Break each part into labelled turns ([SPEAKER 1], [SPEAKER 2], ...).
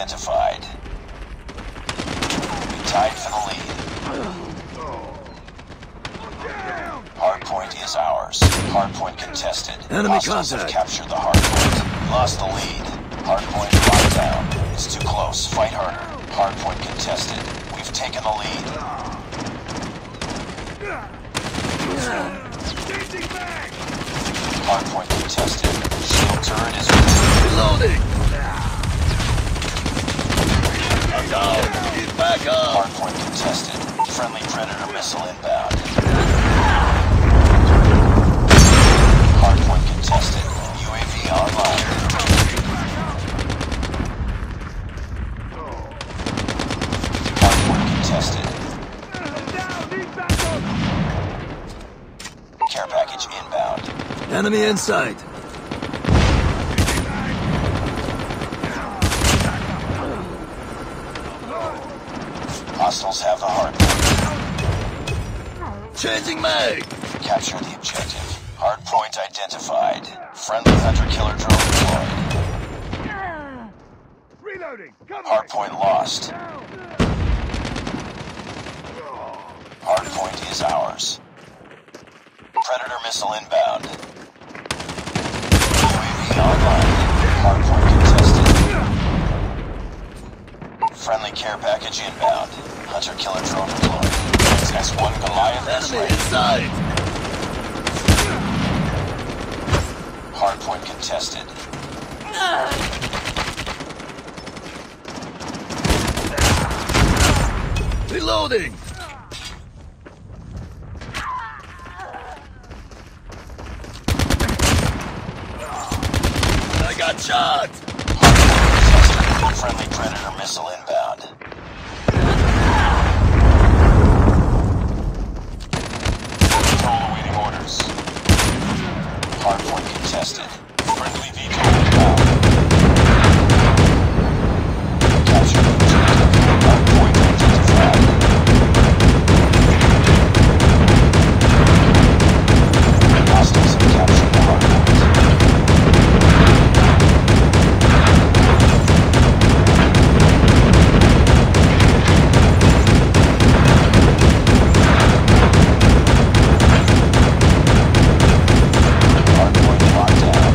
[SPEAKER 1] identified. We tied for the lead. Hardpoint is ours. Hardpoint contested.
[SPEAKER 2] Enemy
[SPEAKER 1] Hostiles have
[SPEAKER 2] contact.
[SPEAKER 1] captured the hardpoint. We lost the lead. Hardpoint locked down. It's too close. Fight harder. Hardpoint contested. We've taken the lead. Hardpoint contested. Shield turret is
[SPEAKER 2] Reloading! I'm down! Get back up!
[SPEAKER 1] hardpoint contested. Friendly Predator missile inbound. Hardpoint contested. UAV online. Hardpoint contested. Care package inbound.
[SPEAKER 2] Enemy in sight.
[SPEAKER 1] Hostiles have the hardpoint.
[SPEAKER 2] Changing mag!
[SPEAKER 1] Capture the objective. Hardpoint identified. Friendly hunter-killer drone deployed.
[SPEAKER 3] Reloading!
[SPEAKER 1] Hardpoint lost. Hardpoint is ours. Predator missile inbound. UAV online. Hardpoint contested. Friendly care package inbound. Hunter-killer drone deployed. S1 Goliath is
[SPEAKER 2] Enemy
[SPEAKER 1] ready.
[SPEAKER 2] in sight!
[SPEAKER 1] Hardpoint contested.
[SPEAKER 2] Reloading! I got shot!
[SPEAKER 1] Hardpoint contested. Friendly Predator missile inbound. VTOL awaiting orders. Hardpoint contested. Friendly VTOL inbound. Capture the objective. Hardpoint identified. Hostiles have captured the hardpoint. Hardpoint locked down.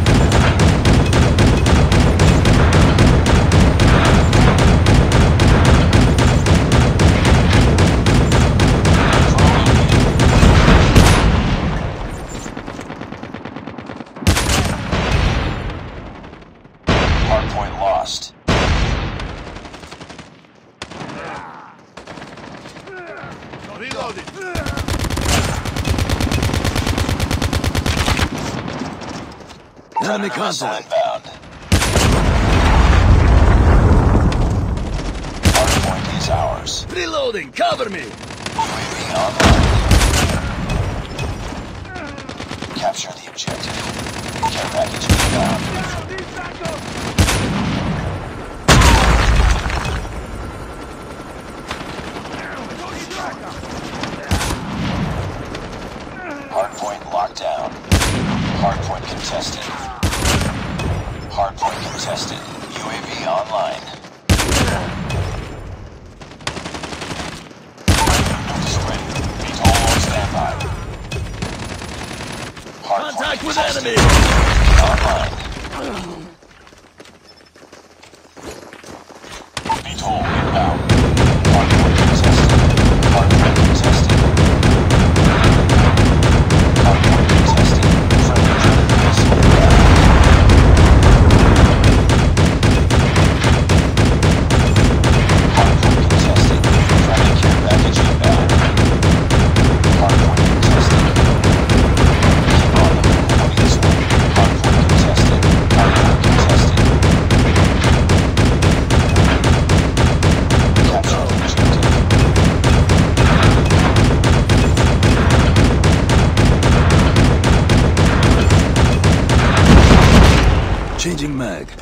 [SPEAKER 1] Hardpoint lost.
[SPEAKER 3] Reloading!
[SPEAKER 2] Enemy
[SPEAKER 1] Predator missile
[SPEAKER 2] contact!
[SPEAKER 1] inbound. Hardpoint is ours.
[SPEAKER 2] Reloading! Cover me!
[SPEAKER 1] UAV online. Capture the objective. Care package inbound. Hardpoint locked down. Hardpoint contested. Hardpoint contested. UAV online. Nuke is ready. VTOL on standby. Hardpoint
[SPEAKER 2] Contact with
[SPEAKER 1] contested.
[SPEAKER 2] enemy!
[SPEAKER 1] Online. VTOL inbound. Hardpoint contested. Hardpoint contested. Hardpoint contested. Friendly Predator missile inbound. Hardpoint contested. Friendly care package inbound. Hardpoint contested. Keep on the move when this way. Hardpoint contested. Hardpoint contested. Capture the objective.
[SPEAKER 2] Changing mag.